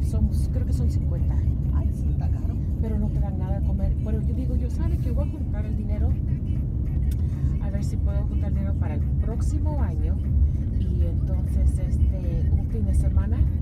creo que son 50. Ay, sí, está caro. Pero no te dan nada a comer. Pero yo digo, yo sabe que voy a juntar el dinero, a ver si puedo juntar dinero para el próximo año, y entonces un fin de semana